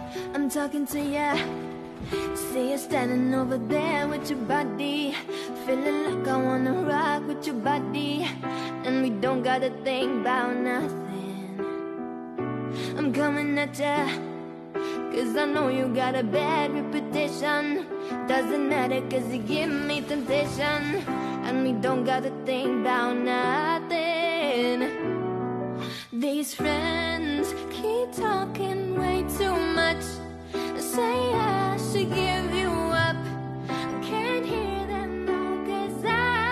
I'm talking to ya. See you standing over there with your body, feeling like I wanna rock with your body, and we don't gotta think about nothing. I'm coming at ya, cause I know you got a bad reputation. Doesn't matter cause you give me temptation, and we don't gotta think about nothing. These friends keep talking way too much, say I should give you up. Can't hear them though, cause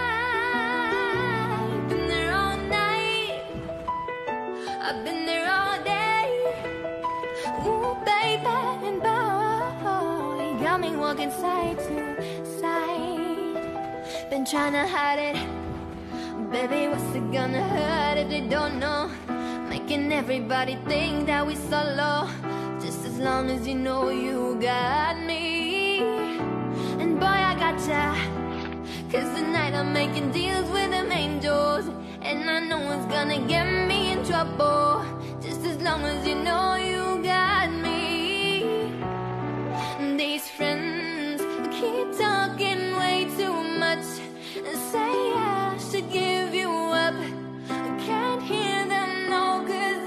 I've been there all night, I've been there all day. Ooh baby, and boy, you got me walking side to side. Been trying to hide it, baby, what's it gonna hurt if they don't know? Making everybody think that we solo, just as long as you know you got me. And boy, I got ya, cause tonight I'm making deals with them angels, and I know it's gonna get me in trouble, just as long as you know you got me. These friends keep talking way too much, and say I should give you up. I can't hear them, no, cause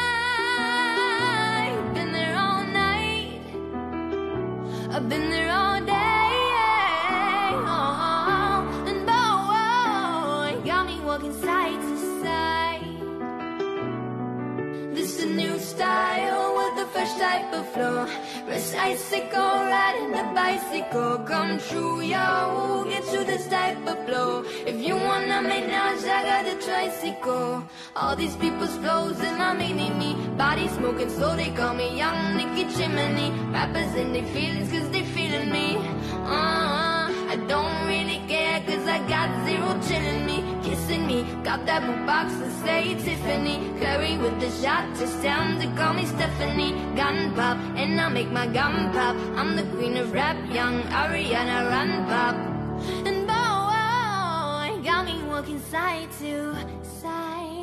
I've been there all night, I've been there all day. Oh, and boy, got me walking side to side. This is a new style with a fresh type of flow. Rest icicle, riding the bicycle. Come true, yo, get you this type of flow. If you wanna menage, I got the tricycle. All these people's flows in my mini-me. Body smoking, so they call me Young Nicky Chimney. Rappers in their feelings, cause they feeling me. I don't really care, cause I got zero chillin' me. Kissing me, got that boombox to say Tiffany. Curry with the shot, just time to call me Stephanie. Gun pop, and I make my gun pop. I'm the queen of rap, young Ariana Run Pop. And boy, got me walking side to side.